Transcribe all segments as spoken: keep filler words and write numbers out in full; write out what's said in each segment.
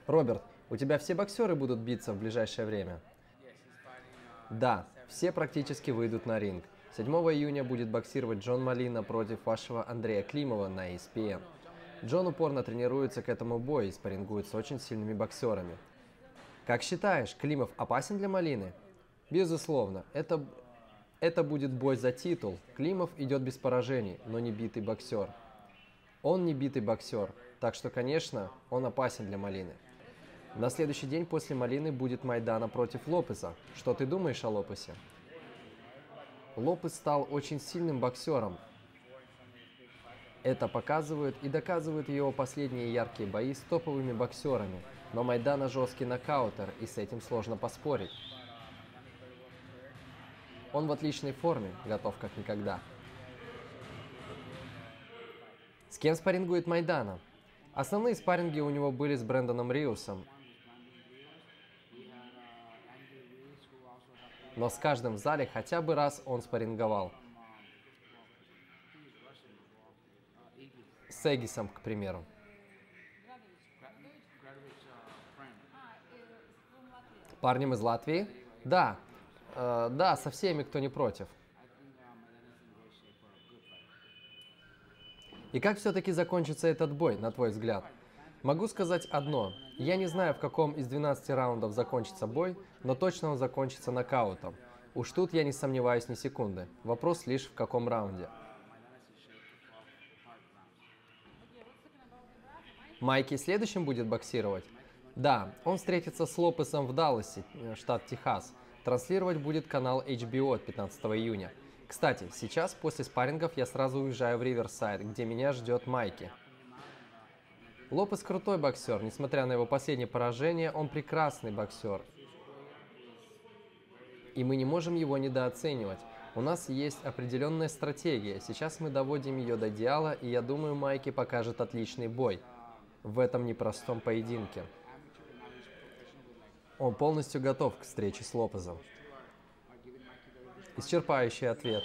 Роберт, у тебя все боксеры будут биться в ближайшее время? Да, все практически выйдут на ринг. седьмого июня будет боксировать Джон Молина против вашего Андрея Климова на и эс пи эн. Джон упорно тренируется к этому бою и спаррингует с очень сильными боксерами. Как считаешь, Климов опасен для Молины? Безусловно, это, это будет бой за титул. Климов идет без поражений, но не битый боксер. Он не битый боксер, так что, конечно, он опасен для Молины. На следующий день после Молины будет Майдана против Лопеса. Что ты думаешь о Лопесе? Лопес стал очень сильным боксером. Это показывают и доказывают его последние яркие бои с топовыми боксерами. Но Майдана жесткий нокаутер, и с этим сложно поспорить. Он в отличной форме, готов как никогда. С кем спаррингует Майдана? Основные спарринги у него были с Брэндоном Риусом. Но с каждым в зале хотя бы раз он спарринговал. С Эгисом, к примеру. Парнем из Латвии? Да. Э, да, со всеми, кто не против. И как все-таки закончится этот бой, на твой взгляд? Могу сказать одно. Я не знаю, в каком из двенадцати раундов закончится бой, но точно он закончится нокаутом. Уж тут я не сомневаюсь ни секунды. Вопрос лишь в каком раунде. Майки следующим будет боксировать? Да, он встретится с Лопесом в Далласе, штат Техас. Транслировать будет канал эйч би о пятнадцатого июня. Кстати, сейчас после спаррингов я сразу уезжаю в Риверсайд, где меня ждет Майки. Лопес крутой боксер, несмотря на его последнее поражение, он прекрасный боксер. И мы не можем его недооценивать. У нас есть определенная стратегия, сейчас мы доводим ее до идеала, и я думаю, Майки покажет отличный бой в этом непростом поединке. Он полностью готов к встрече с Лопесом. Исчерпывающий ответ.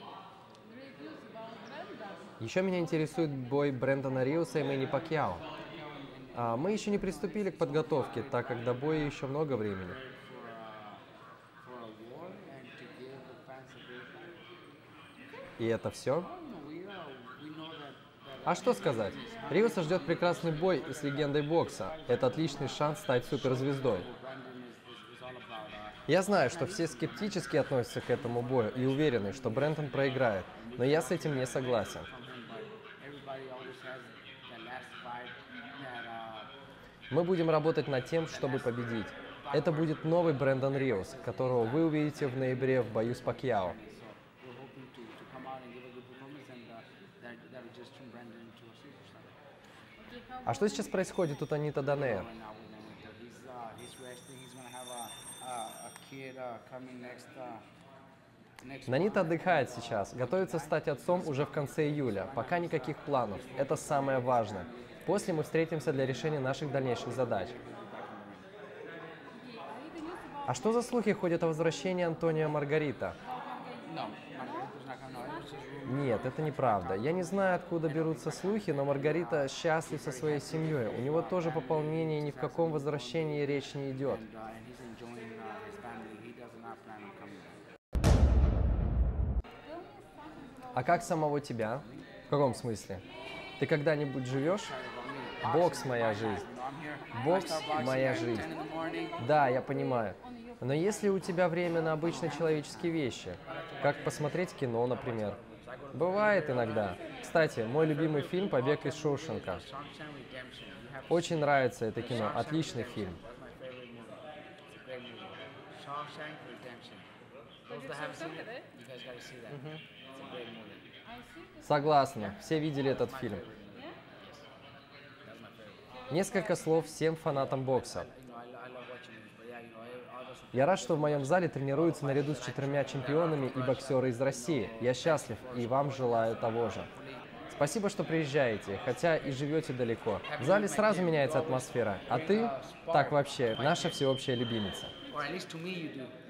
Еще меня интересует бой Брэндона Риуса и Мэнни Пакьяо. А мы еще не приступили к подготовке, так как до боя еще много времени. И это все? А что сказать? Риуса ждет прекрасный бой с легендой бокса. Это отличный шанс стать суперзвездой. Я знаю, что все скептически относятся к этому бою и уверены, что Брэндон проиграет, но я с этим не согласен. Мы будем работать над тем, чтобы победить. Это будет новый Брэндон Риус, которого вы увидите в ноябре в бою с Пакьяо. А что сейчас происходит у Тонита Донея? Нонит отдыхает сейчас, готовится стать отцом уже в конце июля. Пока никаких планов. Это самое важное. После мы встретимся для решения наших дальнейших задач. А что за слухи ходят о возвращении Антонио Маргарита? Нет, это неправда. Я не знаю, откуда берутся слухи, но Маргарита счастлив со своей семьей. У него тоже пополнение, ни в каком возвращении речь не идет. А как самого тебя? В каком смысле? Ты когда-нибудь живешь? Бокс – моя жизнь. Бокс – моя жизнь. Да, я понимаю. Но есть ли у тебя время на обычные человеческие вещи? Как посмотреть кино, например? Бывает иногда. Кстати, мой любимый фильм «Побег из Шоушенка». Очень нравится это кино. Отличный фильм. Согласна. Все видели этот фильм. Несколько слов всем фанатам бокса. Я рад, что в моем зале тренируются наряду с четырьмя чемпионами и боксеры из России. Я счастлив и вам желаю того же. Спасибо, что приезжаете, хотя и живете далеко. В зале сразу меняется атмосфера, а ты, так вообще, наша всеобщая любимица.